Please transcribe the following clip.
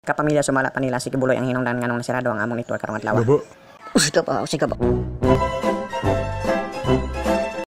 Kapamilya sumala panila si Kibuloy ang hinungdan nganong nasirado ang among network karong adlaw. Babo. Uy, ka pa.